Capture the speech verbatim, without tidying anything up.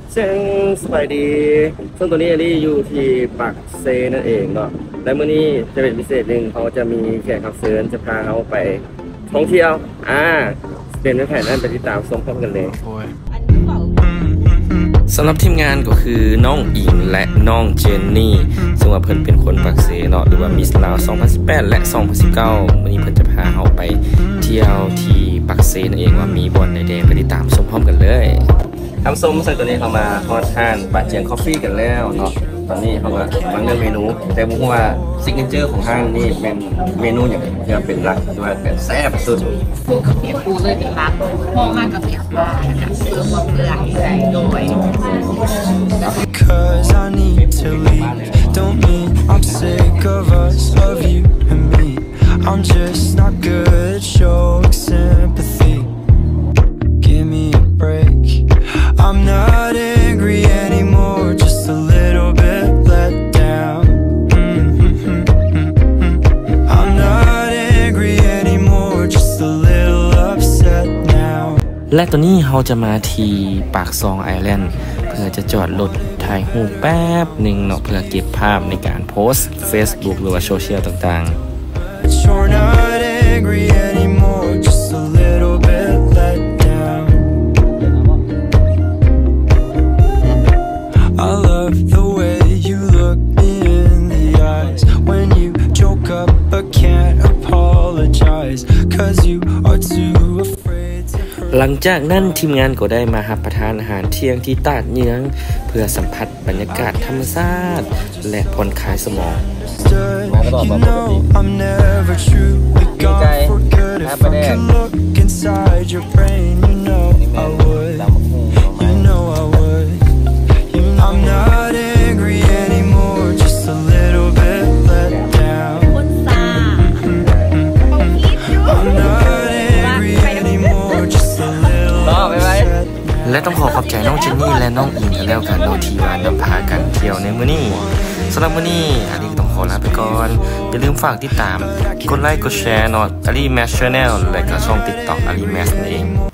เจ้งสบายดีซึ่งตัวนี้อลี่อยู่ที่ปักเซนั่นเองเนาะและเมื่อนี้จะเป็นพิเศษหนึ่งเขาจะมีแขกรับเชิญจะพาเขาไปท่องเที่ยวอ่าเป็นแผนนั้นไปติดตามชมพร้อมกันเลยสำหรับทีมงานก็คือน้องอิงและน้องเจนนี่ซึ่งว่าเพิ่นเป็นคนปักเซเนาะหรือว่ามิสลาวสองพันสิบแปดและสองพันสิบเก้าวันนี้เพิ่นจะพาเขาไปเที่ยวที่ปักเซนั่นเองว่ามีบอลในแดงไปติดตามชมพร้อมกันเลยทำส้มใส่ตัวนี้เขามาทอดทานปาเจียงคอฟฟี่กันแล้วเนาะตอนนี้เขาก็มาเลือกเมนูแต่ผมว่าซิกเนเจอร์ของห้างนี่เป็นเมนูอย่างที่เป็นหลักที่ว่าแบบแซ่บสุดปูกับเปียกปูเลยเป็นหลักพ่อมากกับเปียกปลาเสือมะเฟืองโดย Cause I need to leave Don't mean I'm sick of us, of you and me I'm just not good at showing sympathy Give me a break I'm not angry anymore Just a little bit let down mm-hmm. I'm not angry anymore Just a little upset now และตอนนี้เราจะมาที่ปากซองไอแลนด์เพื่อจะจอดรถถ่ายรูปแป๊บหนึ่งเนาะเพื่อเก็บภาพในการโพสต์ Facebook หรือว่าโซเชียลต่างๆหลังจากนั้นทีมงานก็ได้มารับประทานอาหารเที่ยงที่ตาดเยื้องเพื่อสัมผัสบรรยากาศธรรมชาติและผ่อนคลายสมองมาก็บอกมาปกติมีไก่น้ำปลาแดงและต้องขอขอบใจน้องเจนนี่และน้องอิงกันแล้วกันโดยที่ว่านำพากันเที่ยวในมื้อนี้สำหรับมื้อนี้อาลีต้องขอลาไปก่อนอย่าลืมฝากติดตามกดไลค์กดแชร์เนาะอาลีแมสชาแนลและก็ช่อง ติ๊กต็อก อาลีแมสนั่นเอง